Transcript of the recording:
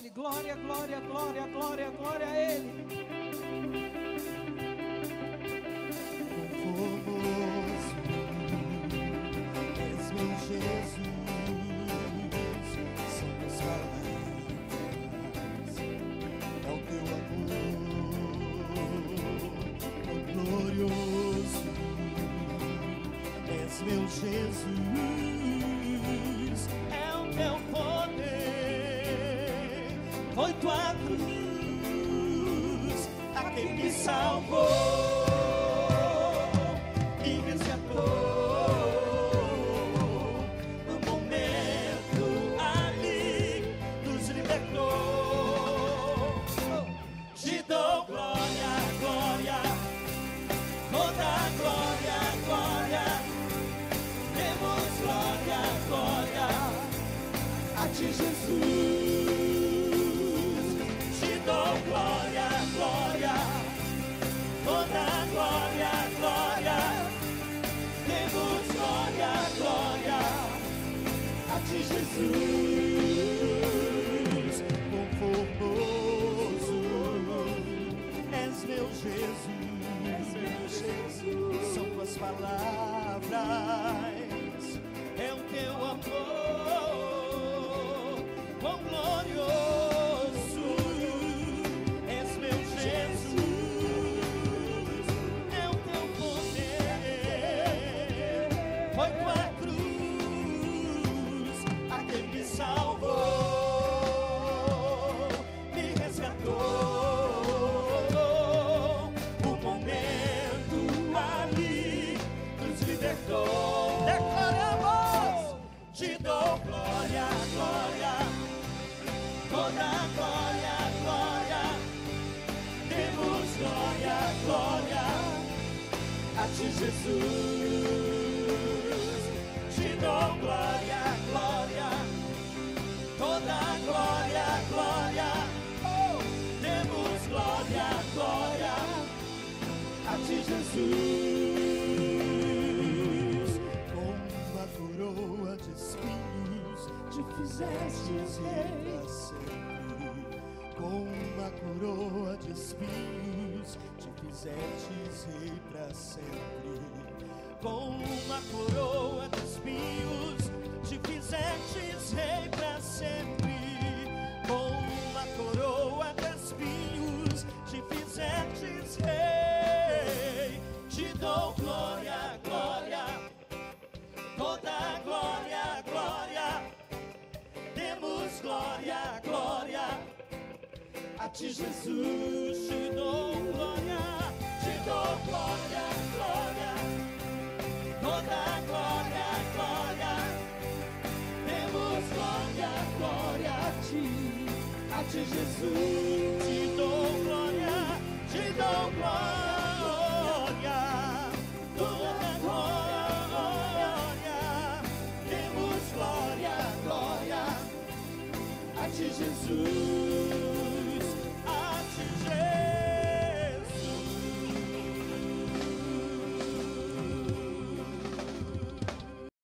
Glória, glória, glória, glória, glória a Ele. Conformoso és meu Jesus, são as palavras, é o teu amor, glorioso és meu Jesus, é o teu poder, foi tua cruz, a quem me salvou. Jesus, te dou glória, glória, toda glória, glória, temos glória, glória, a ti Jesus, conformoso, és meu Jesus, são tuas palavras, é o teu amor. Quão glorioso és meu Jesus, é o teu poder, foi tua cruz, a quem me salvou, me resgatou, o momento ali nos libertou. Declaramos, te dou glória, glória, toda glória, glória, temos glória, glória, a ti Jesus, te dou glória, glória, toda glória, glória, oh, temos glória, glória, a ti Jesus, com uma coroa de espinhos te fizestes rei pra sempre, com uma coroa de espinhos te fizestes rei pra sempre, com uma coroa de espinhos te fizestes rei pra sempre, com uma coroa de espinhos te fizestes rei, te dou glória, glória, toda glória, glória, temos glória, glória, a ti Jesus, te dou glória, glória, toda glória, glória, temos glória, glória a ti Jesus, te dou glória, toda glória, temos glória, glória a ti Jesus.